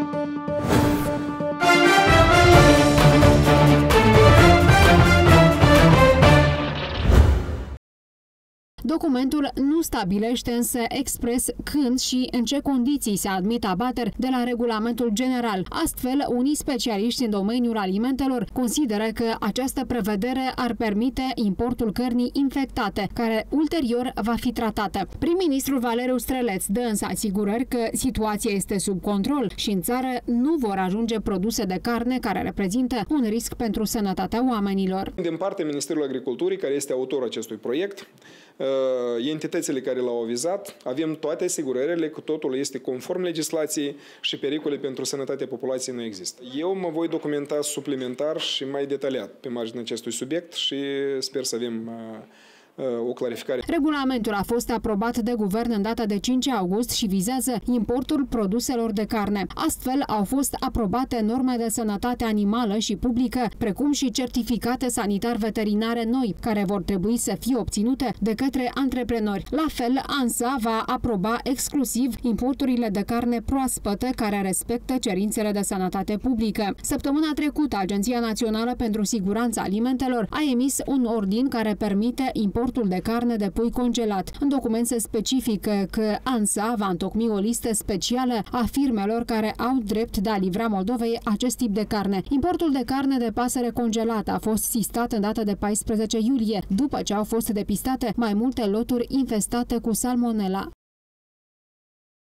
Documentul nu stabilește însă expres când și în ce condiții se admit abateri de la regulamentul general. Astfel, unii specialiști în domeniul alimentelor consideră că această prevedere ar permite importul cărnii infectate, care ulterior va fi tratată. Prim-ministrul Valeriu Streleț dă însă asigurări că situația este sub control și în țară nu vor ajunge produse de carne care reprezintă un risc pentru sănătatea oamenilor. Din partea Ministerului Agriculturii, care este autorul acestui proiect, entitățile care l-au avizat, avem toate asigurările că totul este conform legislației și pericole pentru sănătatea populației nu există. Eu mă voi documenta suplimentar și mai detaliat pe marginea acestui subiect și sper să avem o clarificare. Regulamentul a fost aprobat de guvern în data de 5 august și vizează importul produselor de carne. Astfel, au fost aprobate norme de sănătate animală și publică, precum și certificate sanitar-veterinare noi, care vor trebui să fie obținute de către antreprenori. La fel, ANSA va aproba exclusiv importurile de carne proaspătă care respectă cerințele de sănătate publică. Săptămâna trecută, Agenția Națională pentru Siguranța Alimentelor a emis un ordin care permite importul de carne de pui congelat. În document se specifică că ANSA va întocmi o listă specială a firmelor care au drept de a livra Moldovei acest tip de carne. Importul de carne de pasăre congelată a fost sistat în data de 14 iulie, după ce au fost depistate mai multe loturi infestate cu salmonella.